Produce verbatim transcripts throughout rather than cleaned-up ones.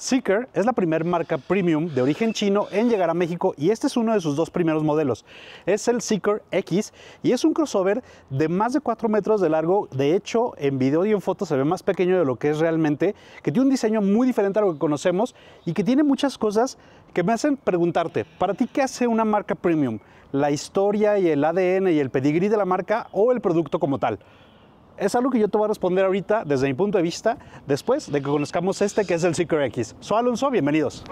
Zeekr es la primera marca premium de origen chino en llegar a México y este es uno de sus dos primeros modelos. Es el Zeekr X y es un crossover de más de cuatro metros de largo. De hecho, en video y en foto se ve más pequeño de lo que es realmente, que tiene un diseño muy diferente a lo que conocemos y que tiene muchas cosas que me hacen preguntarte, ¿para ti qué hace una marca premium? ¿La historia y el A D N y el pedigrí de la marca o el producto como tal? Es algo que yo te voy a responder ahorita desde mi punto de vista, después de que conozcamos este que es el Zeekr X. Soy Alonso, bienvenidos.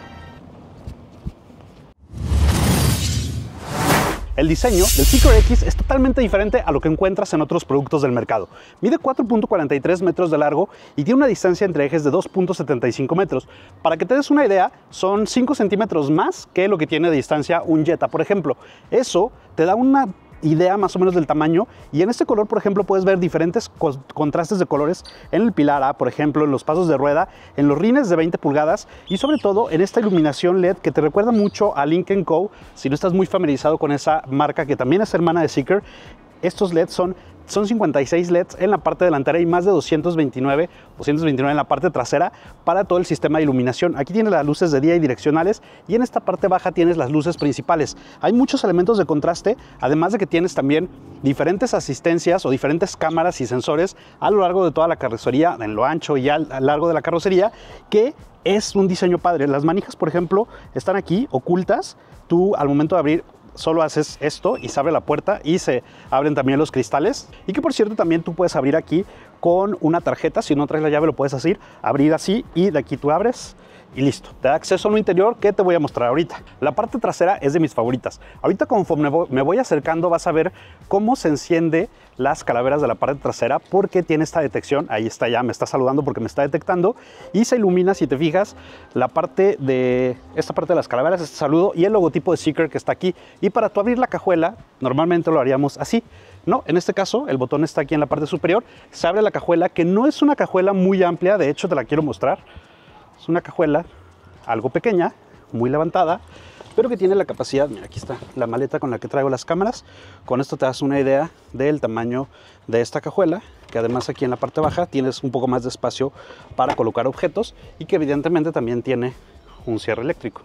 El diseño del Zeekr X es totalmente diferente a lo que encuentras en otros productos del mercado. Mide cuatro punto cuarenta y tres metros de largo y tiene una distancia entre ejes de dos punto setenta y cinco metros. Para que te des una idea, son cinco centímetros más que lo que tiene de distancia un Jetta, por ejemplo. Eso te da una idea más o menos del tamaño, y en este color, por ejemplo, puedes ver diferentes co contrastes de colores en el pilar A, por ejemplo, en los pasos de rueda, en los rines de veinte pulgadas y sobre todo en esta iluminación L E D que te recuerda mucho a Lynk and Co. Si no estás muy familiarizado con esa marca que también es hermana de Zeekr, estos L E Ds son Son cincuenta y seis L E Ds en la parte delantera y más de doscientos veintinueve en la parte trasera para todo el sistema de iluminación. Aquí tienes las luces de día y direccionales y en esta parte baja tienes las luces principales. Hay muchos elementos de contraste, además de que tienes también diferentes asistencias o diferentes cámaras y sensores a lo largo de toda la carrocería, en lo ancho y a lo largo de la carrocería, que es un diseño padre. Las manijas, por ejemplo, están aquí ocultas. Tú al momento de abrir solo haces esto y se abre la puerta y se abren también los cristales, y que por cierto también tú puedes abrir aquí con una tarjeta. Si no traes la llave lo puedes así, abrir así y de aquí tú abres y listo, te da acceso a un interior que te voy a mostrar ahorita. La parte trasera es de mis favoritas. Ahorita conforme me voy acercando vas a ver cómo se enciende las calaveras de la parte trasera, porque tiene esta detección. Ahí está, ya me está saludando porque me está detectando y se ilumina, si te fijas, la parte de esta parte de las calaveras, este saludo y el logotipo de Zeekr que está aquí. Y para tú abrir la cajuela normalmente lo haríamos así. No, en este caso el botón está aquí en la parte superior, se abre la cajuela, que no es una cajuela muy amplia, de hecho te la quiero mostrar. Es una cajuela algo pequeña, muy levantada, pero que tiene la capacidad, mira, aquí está la maleta con la que traigo las cámaras. Con esto te das una idea del tamaño de esta cajuela, que además aquí en la parte baja tienes un poco más de espacio para colocar objetos y que evidentemente también tiene un cierre eléctrico.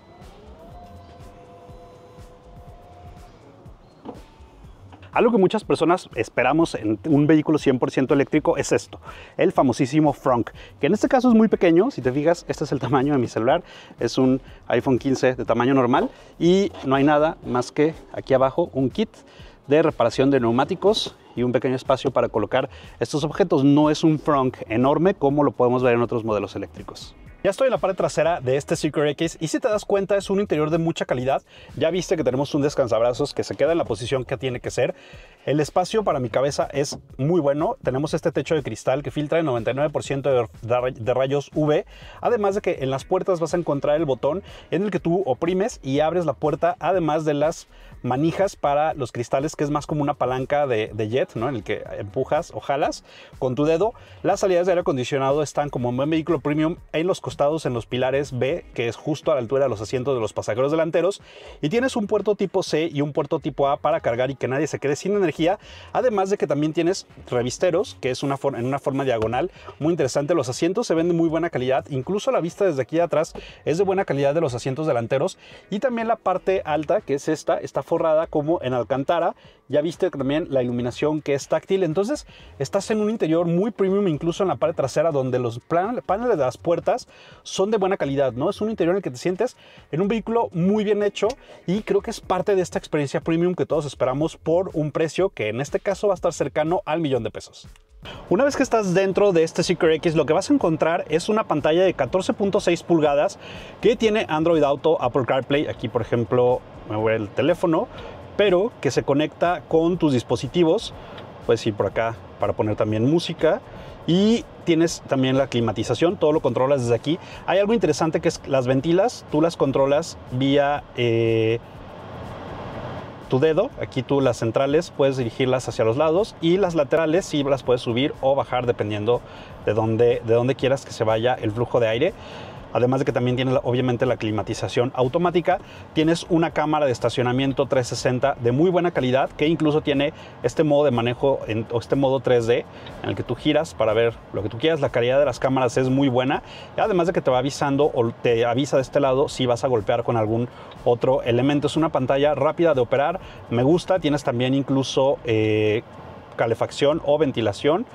Algo que muchas personas esperamos en un vehículo cien por ciento eléctrico es esto, el famosísimo frunk, que en este caso es muy pequeño. Si te fijas, este es el tamaño de mi celular, es un iPhone quince de tamaño normal y no hay nada más que aquí abajo un kit de reparación de neumáticos y un pequeño espacio para colocar estos objetos. No es un frunk enorme como lo podemos ver en otros modelos eléctricos. Ya estoy en la parte trasera de este Zeekr X y si te das cuenta es un interior de mucha calidad. Ya viste que tenemos un descansabrazos que se queda en la posición que tiene que ser. El espacio para mi cabeza es muy bueno. Tenemos este techo de cristal que filtra el noventa y nueve por ciento de, de rayos U V. Además de que en las puertas vas a encontrar el botón en el que tú oprimes y abres la puerta, además de las manijas para los cristales, que es más como una palanca de, de jet, ¿no? En el que empujas o jalas con tu dedo. Las salidas de aire acondicionado están como en un vehículo premium en los costados, en los pilares B, que es justo a la altura de los asientos de los pasajeros delanteros, y tienes un puerto tipo C y un puerto tipo A para cargar y que nadie se quede sin energía. Además de que también tienes revisteros, que es una en una forma diagonal muy interesante. Los asientos se ven de muy buena calidad, incluso la vista desde aquí de atrás es de buena calidad de los asientos delanteros, y también la parte alta, que es esta, está forrada como en alcántara. Ya viste también la iluminación que es táctil, entonces estás en un interior muy premium, incluso en la parte trasera, donde los paneles de las puertas son de buena calidad, ¿no? Es un interior en el que te sientes en un vehículo muy bien hecho y creo que es parte de esta experiencia premium que todos esperamos por un precio que en este caso va a estar cercano al millón de pesos. Una vez que estás dentro de este Zeekr X, lo que vas a encontrar es una pantalla de catorce punto seis pulgadas que tiene Android Auto, Apple CarPlay. Aquí, por ejemplo, me voy el teléfono, pero que se conecta con tus dispositivos. Puedes ir por acá para poner también música y tienes también la climatización, todo lo controlas desde aquí. Hay algo interesante que es las ventilas, tú las controlas vía eh, tu dedo. Aquí tú las centrales puedes dirigirlas hacia los lados y las laterales sí las puedes subir o bajar dependiendo de dónde, de dónde quieras que se vaya el flujo de aire. además de que también tiene obviamente la climatización automática. Tienes una cámara de estacionamiento trescientos sesenta de muy buena calidad, que incluso tiene este modo de manejo en, o este modo tres D en el que tú giras para ver lo que tú quieras. La calidad de las cámaras es muy buena, además de que te va avisando o te avisa de este lado si vas a golpear con algún otro elemento. Es una pantalla rápida de operar, me gusta. Tienes también incluso eh, calefacción o ventilación,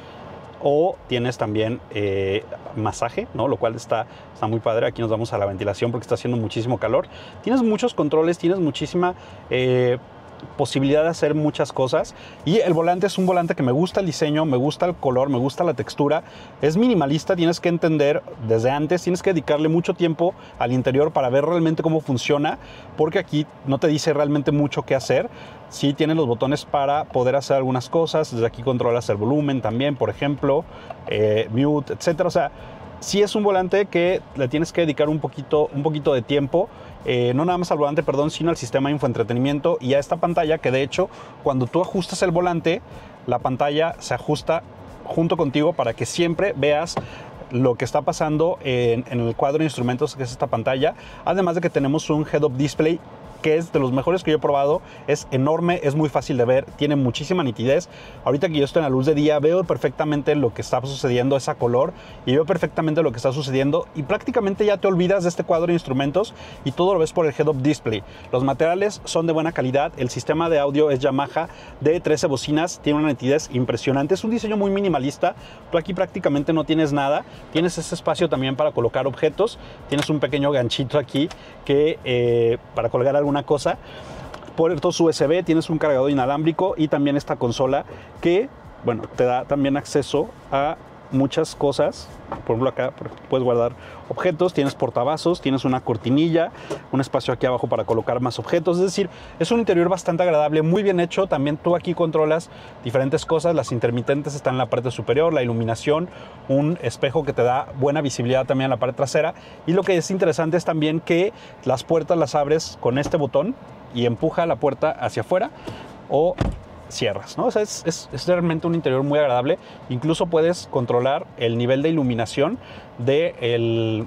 o tienes también eh, masaje, ¿no? Lo cual está, está muy padre. Aquí nos vamos a la ventilación porque está haciendo muchísimo calor. Tienes muchos controles, tienes muchísima eh, posibilidad de hacer muchas cosas, y el volante es un volante que me gusta el diseño, me gusta el color, me gusta la textura. Es minimalista, tienes que entender desde antes, tienes que dedicarle mucho tiempo al interior para ver realmente cómo funciona, porque aquí no te dice realmente mucho qué hacer. Sí tienes los botones para poder hacer algunas cosas, desde aquí controlas el volumen también, por ejemplo, eh, mute, etcétera. O sea, sí es un volante que le tienes que dedicar un poquito, un poquito de tiempo, eh, no nada más al volante, perdón, sino al sistema de infoentretenimiento y a esta pantalla, que de hecho cuando tú ajustas el volante, la pantalla se ajusta junto contigo para que siempre veas lo que está pasando en, en el cuadro de instrumentos, que es esta pantalla. Además de que tenemos un head-up display que es de los mejores que yo he probado. Es enorme, es muy fácil de ver, tiene muchísima nitidez. Ahorita que yo estoy en la luz de día, veo perfectamente lo que está sucediendo, esa color, y veo perfectamente lo que está sucediendo, y prácticamente ya te olvidas de este cuadro de instrumentos y todo lo ves por el head-up display. Los materiales son de buena calidad, el sistema de audio es Yamaha de trece bocinas, tiene una nitidez impresionante, es un diseño muy minimalista. Tú aquí prácticamente no tienes nada, tienes ese espacio también para colocar objetos, tienes un pequeño ganchito aquí que eh, para colgar algo una cosa, puertos U S B, tienes un cargador inalámbrico y también esta consola que, bueno, te da también acceso a muchas cosas. Por ejemplo, acá puedes guardar objetos, tienes portavasos, tienes una cortinilla, un espacio aquí abajo para colocar más objetos. Es decir, es un interior bastante agradable, muy bien hecho. También tú aquí controlas diferentes cosas. Las intermitentes están en la parte superior, la iluminación, un espejo que te da buena visibilidad también en la parte trasera. Y lo que es interesante es también que las puertas las abres con este botón y empuja la puerta hacia afuera o cierras, ¿no? O sea, es, es, es realmente un interior muy agradable. Incluso puedes controlar el nivel de iluminación de el,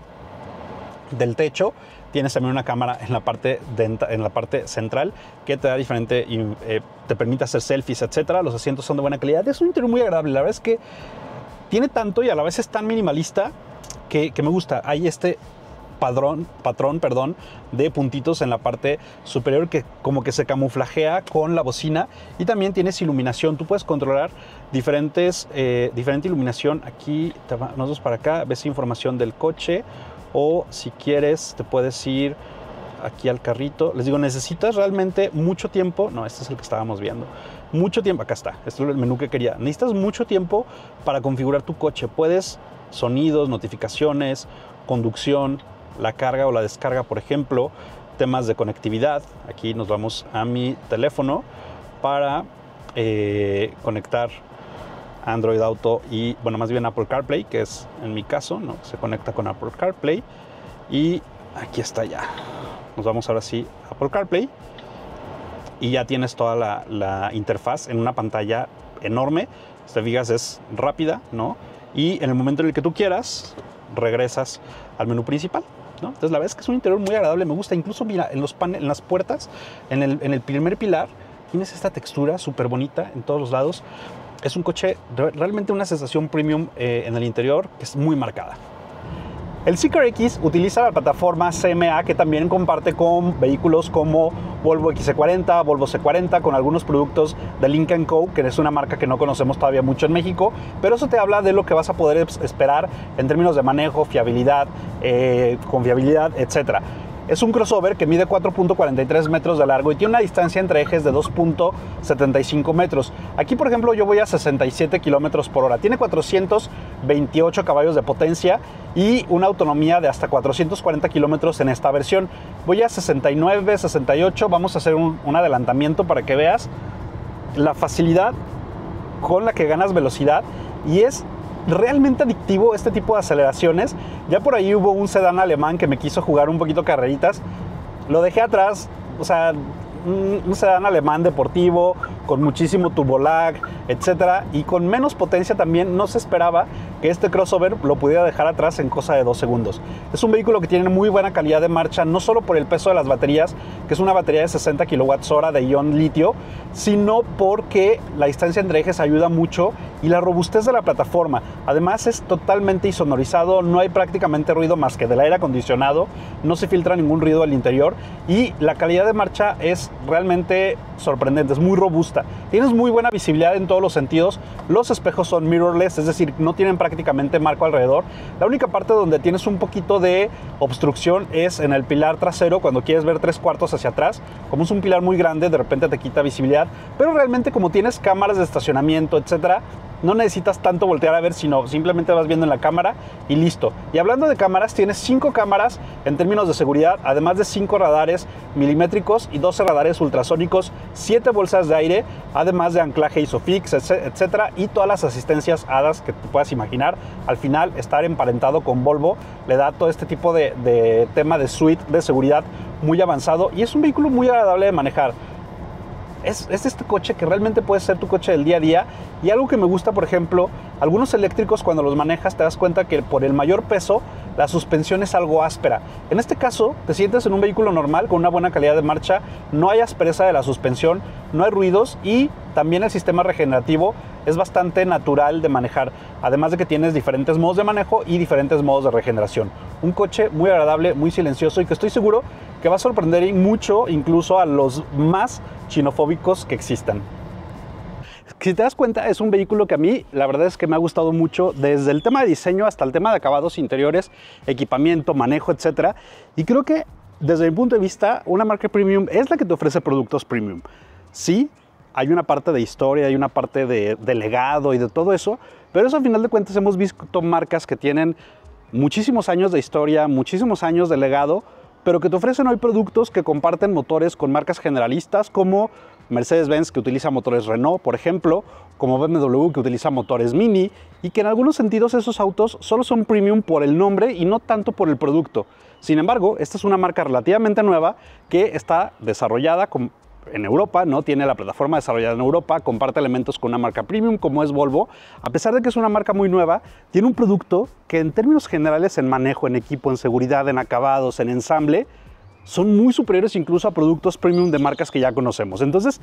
del techo. Tienes también una cámara en la parte, de, en la parte central que te da diferente, eh, te permite hacer selfies, etcétera. Los asientos son de buena calidad. Es un interior muy agradable. La verdad es que tiene tanto y a la vez es tan minimalista que, que me gusta. Hay este Padrón, patrón perdón, de puntitos en la parte superior que como que se camuflajea con la bocina, y también tienes iluminación. Tú puedes controlar diferentes, eh, diferente iluminación. Aquí te va, nosotros para acá ves información del coche, o si quieres te puedes ir aquí al carrito. Les digo, necesitas realmente mucho tiempo. No, este es el que estábamos viendo. Mucho tiempo, acá está, este es el menú que quería. Necesitas mucho tiempo para configurar tu coche. Puedes sonidos, notificaciones, conducción, la carga o la descarga, por ejemplo, temas de conectividad. Aquí nos vamos a mi teléfono para eh, conectar Android Auto y, bueno, más bien Apple CarPlay, que es en mi caso, ¿no? Se conecta con Apple CarPlay y aquí está ya. Nos vamos ahora sí a Apple CarPlay y ya tienes toda la, la interfaz en una pantalla enorme. Si te fijas, es rápida, ¿no? Y en el momento en el que tú quieras, regresas al menú principal, ¿no? Entonces la verdad es que es un interior muy agradable, me gusta. Incluso mira, en, los paneles, en las puertas, en el, en el primer pilar, tienes esta textura súper bonita en todos los lados. Es un coche, realmente una sensación premium eh, en el interior que es muy marcada. El Zeekr X utiliza la plataforma C M A, que también comparte con vehículos como Volvo X C cuarenta, Volvo C cuarenta, con algunos productos de Lynk and Co, que es una marca que no conocemos todavía mucho en México, pero eso te habla de lo que vas a poder esperar en términos de manejo, fiabilidad, eh, confiabilidad, etcétera. Es un crossover que mide cuatro punto cuarenta y tres metros de largo y tiene una distancia entre ejes de dos punto setenta y cinco metros. Aquí, por ejemplo, yo voy a sesenta y siete kilómetros por hora. Tiene cuatrocientos veintiocho caballos de potencia y una autonomía de hasta cuatrocientos cuarenta kilómetros en esta versión. Voy a sesenta y nueve, sesenta y ocho. Vamos a hacer un, un adelantamiento para que veas la facilidad con la que ganas velocidad, y es realmente adictivo este tipo de aceleraciones. Ya por ahí hubo un sedán alemán que me quiso jugar un poquito carreritas, lo dejé atrás. O sea, un, un sedán alemán deportivo con muchísimo turbo lag, etcétera, y con menos potencia también. No se esperaba que este crossover lo pudiera dejar atrás en cosa de dos segundos. Es un vehículo que tiene muy buena calidad de marcha, no solo por el peso de las baterías, que es una batería de sesenta kilowatt hora de ion litio, sino porque la distancia entre ejes ayuda mucho y la robustez de la plataforma. Además es totalmente insonorizado, no hay prácticamente ruido más que del aire acondicionado, no se filtra ningún ruido al interior y la calidad de marcha es realmente sorprendente, es muy robusta. Tienes muy buena visibilidad en todos los sentidos, los espejos son mirrorless, es decir, no tienen prácticamente marco alrededor. La única parte donde tienes un poquito de obstrucción es en el pilar trasero, cuando quieres ver tres cuartos hacia atrás. Como es un pilar muy grande, de repente te quita visibilidad, pero realmente como tienes cámaras de estacionamiento, etcétera, no necesitas tanto voltear a ver, sino simplemente vas viendo en la cámara y listo. Y hablando de cámaras, tienes cinco cámaras en términos de seguridad, además de cinco radares milimétricos y doce radares ultrasónicos, siete bolsas de aire, además de anclaje ISOFIX, etcétera, y todas las asistencias A D A S que te puedas imaginar. Al final, estar emparentado con Volvo le da todo este tipo de, de tema de suite de seguridad muy avanzado y es un vehículo muy agradable de manejar. Es, es este coche que realmente puede ser tu coche del día a día. Y algo que me gusta, por ejemplo, algunos eléctricos cuando los manejas te das cuenta que por el mayor peso la suspensión es algo áspera. En este caso te sientes en un vehículo normal con una buena calidad de marcha, no hay aspereza de la suspensión, no hay ruidos y también el sistema regenerativo es bastante natural de manejar, además de que tienes diferentes modos de manejo y diferentes modos de regeneración. Un coche muy agradable, muy silencioso y que estoy seguro que va a sorprender mucho incluso a los más chinofóbicos que existan. Si te das cuenta, es un vehículo que a mí la verdad es que me ha gustado mucho, desde el tema de diseño hasta el tema de acabados interiores, equipamiento, manejo, etcétera. Y creo que desde mi punto de vista, una marca premium es la que te ofrece productos premium. Sí, hay una parte de historia, hay una parte de, de legado y de todo eso, pero eso al final de cuentas hemos visto marcas que tienen muchísimos años de historia, muchísimos años de legado, pero que te ofrecen hoy productos que comparten motores con marcas generalistas como Mercedes-Benz, que utiliza motores Renault, por ejemplo, como B M W, que utiliza motores Mini, y que en algunos sentidos esos autos solo son premium por el nombre y no tanto por el producto. Sin embargo, esta es una marca relativamente nueva que está desarrollada con en Europa, ¿no? Tiene la plataforma desarrollada en Europa, comparte elementos con una marca premium como es Volvo. A pesar de que es una marca muy nueva, tiene un producto que en términos generales en manejo, en equipo, en seguridad, en acabados, en ensamble, son muy superiores incluso a productos premium de marcas que ya conocemos. Entonces,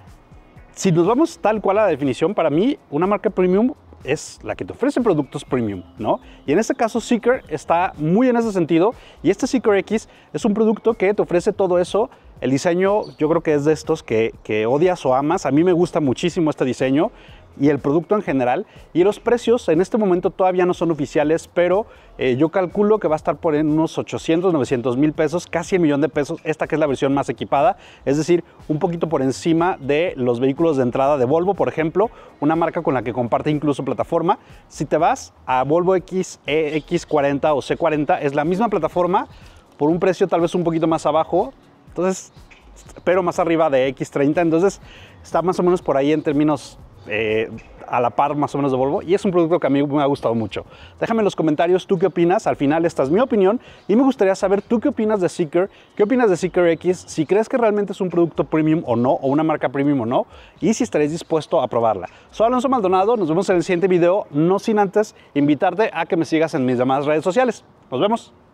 si nos vamos tal cual a la definición, para mí una marca premium es la que te ofrece productos premium, ¿no? Y en este caso Zeekr está muy en ese sentido, y este Zeekr X es un producto que te ofrece todo eso. El diseño yo creo que es de estos que, que odias o amas. A mí me gusta muchísimo este diseño y el producto en general. Y los precios en este momento todavía no son oficiales, pero eh, yo calculo que va a estar por en unos ochocientos, novecientos mil pesos, casi el millón de pesos, esta que es la versión más equipada, es decir, un poquito por encima de los vehículos de entrada de Volvo, por ejemplo, una marca con la que comparte incluso plataforma. Si te vas a Volvo X, E X cuarenta o C cuarenta, es la misma plataforma por un precio tal vez un poquito más abajo, entonces, pero más arriba de X treinta, entonces está más o menos por ahí en términos eh, a la par más o menos de Volvo, y es un producto que a mí me ha gustado mucho. Déjame en los comentarios tú qué opinas. Al final esta es mi opinión y me gustaría saber tú qué opinas de Zeekr, qué opinas de Zeekr X, si crees que realmente es un producto premium o no, o una marca premium o no, y si estaréis dispuesto a probarla. Soy Alonso Maldonado, nos vemos en el siguiente video, no sin antes invitarte a que me sigas en mis demás redes sociales. Nos vemos.